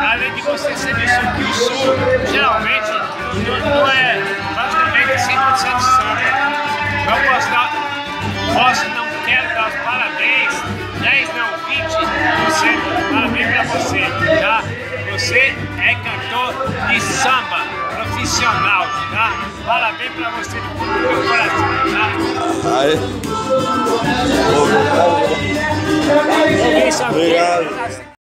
além de você ser do sul, que o sul geralmente não é praticamente 100% de samba. Eu não quero dar os parabéns, 10 não, 20%. Parabéns pra você, tá? Você é cantor de samba profissional, tá? Parabéns pra você do fundo do meu coração, tá? Aí. Obrigado.